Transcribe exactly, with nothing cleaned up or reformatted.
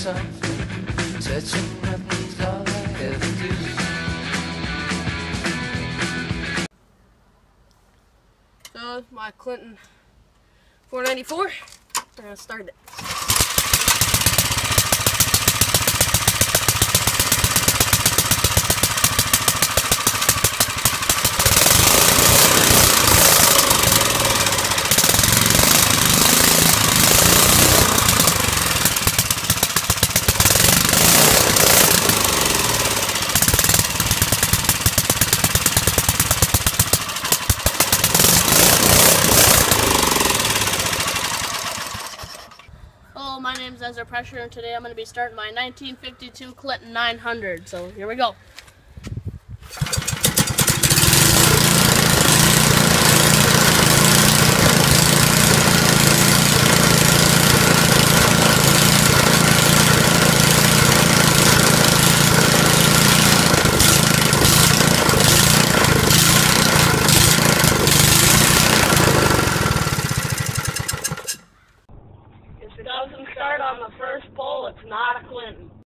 soft, touching buttons, all I ever do. So my Clinton four ninety-four, we're gonna start it. Hello, my name is Ezra Pressure, and today I'm going to be starting my nineteen fifty-two Clinton nine hundred. So here we go. If it doesn't start on the first pull, it's not a Clinton.